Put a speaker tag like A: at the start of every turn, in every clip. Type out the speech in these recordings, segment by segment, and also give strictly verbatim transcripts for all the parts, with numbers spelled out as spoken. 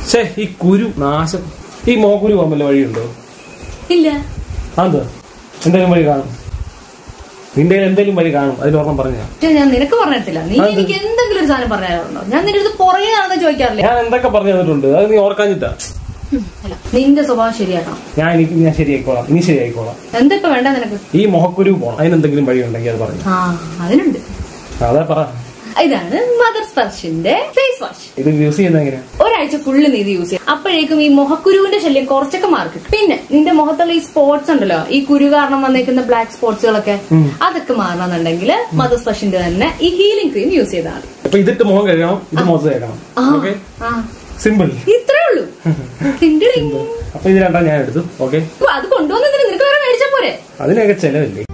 A: ശേ ഈ കുരു നാശം. ഈ മോക്കുരു പോകാൻ വല്ല വഴിയുണ്ടോ?
B: ഇല്ല.
A: അത് എന്തെങ്കിലും വഴി കാണും. നിന്റെ എന്തെങ്കിലും വഴി കാണും. അതിനോർമ്മ പറഞ്ഞാ
B: ഞാൻ നിനക്ക് പറഞ്ഞിട്ടില്ല. നീ എനിക്ക് എന്തെങ്കിലും ഒരു സാധനം പറഞ്ഞാലുണ്ടോ? ഞാൻ നിന്റെ അടുത്ത് പുറകെ ആണെന്ന് ചോദിക്കാറില്ല.
A: ഞാൻ എന്തൊക്കെ പറഞ്ഞു തന്നിട്ടുണ്ട്, അത് നീ ഓർക്കാഞ്ഞിട്ടാ.
B: നിന്റെ സ്വഭാവം ശരിയാക്കണം.
A: ഞാൻ എനിക്ക് ഞാൻ ശരിയായിക്കോളാം. ഇനി ശരിയായിക്കോളാം.
B: എന്താ ഇപ്പൊ വേണ്ട നിനക്ക്? ഈ
A: മുഖക്കുരു പോണം. അതിനെന്തെങ്കിലും വഴി ഉണ്ടെങ്കിൽ അത് പറഞ്ഞു.
B: ആ അതിനുണ്ട്.
A: അതാ പറ.
B: ഇതാണ് മദർ സ്പർശിന്റെ ഫേസ് വാഷ്.
A: ഇത് യൂസ് ചെയ്യുന്ന എങ്ങനെയാ?
B: ഒരാഴ്ച ഫുള്ള് നീ ഇത് യൂസ് ചെയ്യും. അപ്പോഴേക്കും ഈ മുഖക്കുരുവിന്റെ ശല്യം കുറച്ചൊക്കെ മാർക്കിട്ടും. പിന്നെ നിന്റെ മുഖത്തുള്ള ഈ സ്പോട്സ് ഉണ്ടല്ലോ, ഈ കുരു കാരണം വന്നേക്കുന്ന ബ്ലാക്ക് സ്പോട്സുകളൊക്കെ, അതൊക്കെ മാറണമെന്നുണ്ടെങ്കിൽ മദർ സ്പർശിന്റെ തന്നെ ഈ ഹീലിംഗ് ക്രീം യൂസ് ചെയ്താൽ മതി.
A: അപ്പൊ ഇതിട്ട് മുഖം കഴുകണം, ഇത് മുഖത്ത് തേക്കണം. സിമ്പിൾ.
B: ഇത്രേ ഉള്ളൂ.
A: അപ്പൊ ഇത് രണ്ടാ ഞാൻ എടുത്തു. ഓക്കെ,
B: അത് കൊണ്ടുവന്നതിന് നിനക്ക് വേറെ മേടിച്ചാ പോരെ?
A: അതിനൊക്കെ ചെലവില്ലേ?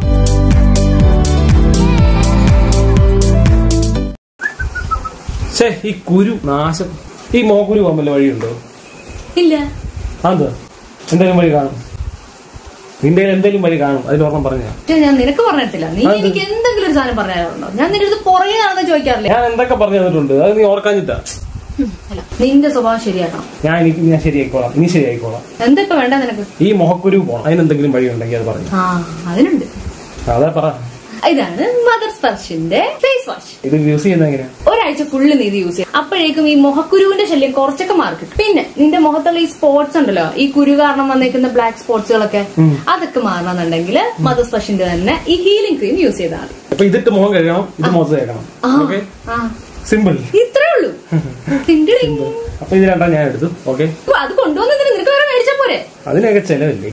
A: ശേ ഈ കുരു നാശം. ഈ മോക്കുരു പോകാൻ വല്ല വഴിയുണ്ടോ?
B: ഇല്ല.
A: അത് എന്തെങ്കിലും വഴി കാണും. നിന്റെ എന്തെങ്കിലും വഴി കാണും. അതിനോർമ്മ പറഞ്ഞാ
B: ഞാൻ നിനക്ക് പറഞ്ഞിട്ടില്ല. നീ എനിക്ക് എന്തെങ്കിലും ഒരു സാധനം പറഞ്ഞാലുണ്ടോ? ഞാൻ നിന്റെ അടുത്ത് പുറകെ ആണെന്ന് ചോദിക്കാറില്ല.
A: ഞാൻ എന്തൊക്കെ പറഞ്ഞു തന്നിട്ടുണ്ട്, അത് നീ ഓർക്കാഞ്ഞിട്ടാ.
B: നിന്റെ സ്വഭാവം ശരിയാക്കണം.
A: ഞാൻ എനിക്ക് ഞാൻ ശരിയായിക്കോളാം. ഇനി ശരിയായിക്കോളാം.
B: എന്താ ഇപ്പൊ വേണ്ട നിനക്ക്?
A: ഈ മുഖക്കുരു പോണം. അതിനെന്തെങ്കിലും വഴി ഉണ്ടെങ്കിൽ അത് പറഞ്ഞു.
B: ആ അതിനുണ്ട്.
A: അതാ പറ.
B: ഇതാണ് മദർ സ്പർശിന്റെ ഫേസ് വാഷ്.
A: ഇത് യൂസ് ചെയ്യുന്ന എങ്ങനെയാ?
B: ഒരാഴ്ച ഫുള്ള് നീ ഇത് യൂസ് ചെയ്യും. അപ്പോഴേക്കും ഈ മുഖക്കുരുവിന്റെ ശല്യം കുറച്ചൊക്കെ മാർക്കിട്ടും. പിന്നെ നിന്റെ മുഖത്തുള്ള ഈ സ്പോട്സ് ഉണ്ടല്ലോ, ഈ കുരു കാരണം വന്നേക്കുന്ന ബ്ലാക്ക് സ്പോട്സുകളൊക്കെ, അതൊക്കെ മാറണമെന്നുണ്ടെങ്കിൽ മദർ സ്പർശിന്റെ തന്നെ ഈ ഹീലിംഗ് ക്രീം യൂസ് ചെയ്താൽ മതി.
A: അപ്പൊ ഇതിട്ട് മുഖം കഴുകണം, ഇത് മുഖത്ത് തേക്കണം. Okay, simple.
B: ഇത്രേ ഉള്ളൂ.
A: അപ്പൊ ഇത് രണ്ടാ ഞാൻ എടുത്തു. ഓക്കെ,
B: അത് കൊണ്ടുവന്നതിന് നിനക്ക് വേറെ മേടിച്ചാ പോരെ?
A: അതിനൊക്കെ ചെലവില്ലേ?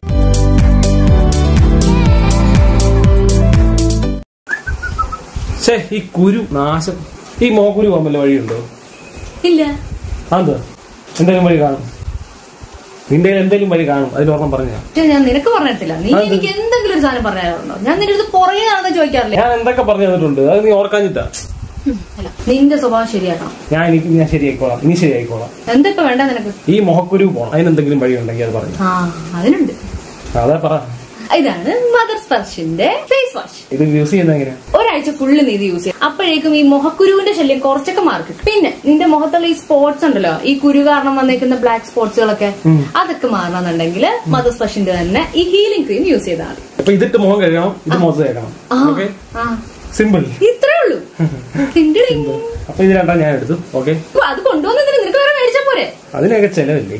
A: ശേ ഈ കുരു നാശം. ഈ മോക്കുരു പോകാൻ വല്ല വഴിയുണ്ടോ?
B: ഇല്ല.
A: അത് എന്തെങ്കിലും വഴി കാണും. നിന്റെ എന്തെങ്കിലും വഴി കാണും. അതിനോർമ്മ പറഞ്ഞാ
B: ഞാൻ നിനക്ക് പറഞ്ഞിട്ടില്ല. നീ എനിക്ക് എന്തെങ്കിലും ഒരു സാധനം പറഞ്ഞാലുണ്ടോ? ഞാൻ നിന്റെ അടുത്ത് പുറകെ ആണെന്ന് ചോദിക്കാറില്ല.
A: ഞാൻ എന്തൊക്കെ പറഞ്ഞു തന്നിട്ടുണ്ട്, അത് നീ ഓർക്കാഞ്ഞിട്ടാ.
B: നിന്റെ സ്വഭാവം ശരിയാക്കണം.
A: ഞാൻ എനിക്ക് ഞാൻ ശരിയായിക്കോളാം. ഇനി ശരിയായിക്കോളാം.
B: എന്താ ഇപ്പൊ വേണ്ട നിനക്ക്?
A: ഈ മുഖക്കുരു പോണം. അതിനെന്തെങ്കിലും വഴി ഉണ്ടെങ്കിൽ അത് പറഞ്ഞു.
B: ആ അതിനുണ്ട്.
A: അതാ പറ.
B: ഇതാണ് മദർ സ്പർശിന്റെ ഫേസ് വാഷ്.
A: ഇത് യൂസ് ചെയ്യുന്ന എങ്ങനെയാ?
B: ഒരാഴ്ച ഫുള്ള് നീ ഇത് യൂസ് ചെയ്യും. അപ്പോഴേക്കും ഈ മുഖക്കുരുവിന്റെ ശല്യം കുറച്ചൊക്കെ മാർക്കിട്ടും. പിന്നെ നിന്റെ മുഖത്തുള്ള ഈ സ്പോട്സ് ഉണ്ടല്ലോ, ഈ കുരു കാരണം വന്നേക്കുന്ന ബ്ലാക്ക് സ്പോട്സുകളൊക്കെ, അതൊക്കെ മാറണമെന്നുണ്ടെങ്കിൽ മദർ സ്പർശിന്റെ തന്നെ ഈ ഹീലിംഗ് ക്രീം യൂസ് ചെയ്താൽ മതി.
A: അപ്പൊ ഇതിട്ട് മുഖം കഴുകണം, ഇത് മുഖത്ത് തേക്കണം. Okay, simple.
B: ഇത്രേ ഉള്ളൂ.
A: അപ്പൊ ഇത് രണ്ടാ ഞാൻ എടുത്തു. ഓക്കെ,
B: അത് കൊണ്ടുവന്നതിന് നിനക്ക് വേറെ മേടിച്ചാ പോരെ?
A: അതിനൊക്കെ ചെലവില്ലേ?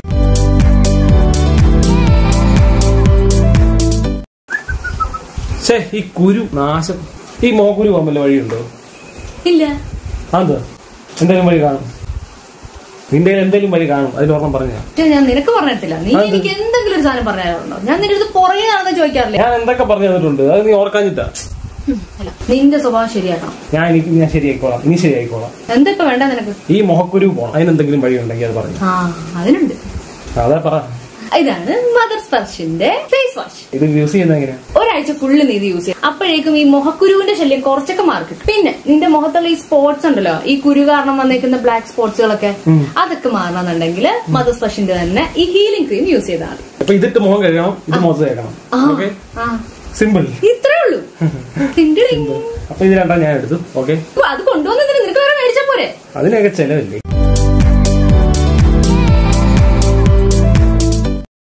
A: ശേ ഈ കുരു നാശം. ഈ മോക്കുരു പോകാൻ വല്ല വഴിയുണ്ടോ?
B: ഇല്ല.
A: അത് എന്തെങ്കിലും വഴി കാണും. നിന്റെ എന്തെങ്കിലും വഴി കാണും. അതിനോർമ്മ പറഞ്ഞാ
B: ഞാൻ നിനക്ക് പറഞ്ഞിട്ടില്ല. നീ എനിക്ക് എന്തെങ്കിലും ഒരു സാധനം പറഞ്ഞാലുണ്ടോ? ഞാൻ നിന്റെ അടുത്ത് പുറകെ ആണെന്ന് ചോദിക്കാറില്ല.
A: ഞാൻ എന്തൊക്കെ പറഞ്ഞു തന്നിട്ടുണ്ട്, അത് നീ ഓർക്കാഞ്ഞിട്ടാ.
B: നിന്റെ സ്വഭാവം ശരിയാക്കണം.
A: ഞാൻ എനിക്ക് ഞാൻ ശരിയായിക്കോളാം. ഇനി ശരിയായിക്കോളാം.
B: എന്താ ഇപ്പൊ വേണ്ട നിനക്ക്?
A: ഈ മുഖക്കുരു പോണം. അതിനെന്തെങ്കിലും വഴി ഉണ്ടെങ്കിൽ അത് പറഞ്ഞു.
B: ആ അതിനുണ്ട്.
A: അതാ പറ.
B: ഇതാണ് മദർ സ്പർശിന്റെ ഫേസ് വാഷ്.
A: ഇത് യൂസ് ചെയ്യുന്ന എങ്ങനെയാ?
B: ഒരാഴ്ച ഫുള്ള് നീ ഇത് യൂസ് ചെയ്യും. അപ്പോഴേക്കും ഈ മുഖക്കുരുവിന്റെ ശല്യം കുറച്ചൊക്കെ മാർക്കിട്ടും. പിന്നെ നിന്റെ മുഖത്തുള്ള ഈ സ്പോട്സ് ഉണ്ടല്ലോ, ഈ കുരു കാരണം വന്നേക്കുന്ന ബ്ലാക്ക് സ്പോട്സുകളൊക്കെ, അതൊക്കെ മാറണമെന്നുണ്ടെങ്കിൽ മദർ സ്പർശിന്റെ തന്നെ ഈ ഹീലിംഗ് ക്രീം യൂസ് ചെയ്താൽ മതി.
A: അപ്പൊ ഇതിട്ട് മുഖം കഴുകണം, ഇത് മുഖത്ത് തേക്കണം. Okay, simple.
B: ഇത്രേ ഉള്ളൂ.
A: അപ്പൊ ഇത് രണ്ടാ ഞാൻ എടുത്തു. ഓക്കെ,
B: അത് കൊണ്ടുവന്നതിന് നിനക്ക് വേറെ മേടിച്ചാ പോരെ?
A: അതിനൊക്കെ ചെലവില്ലേ?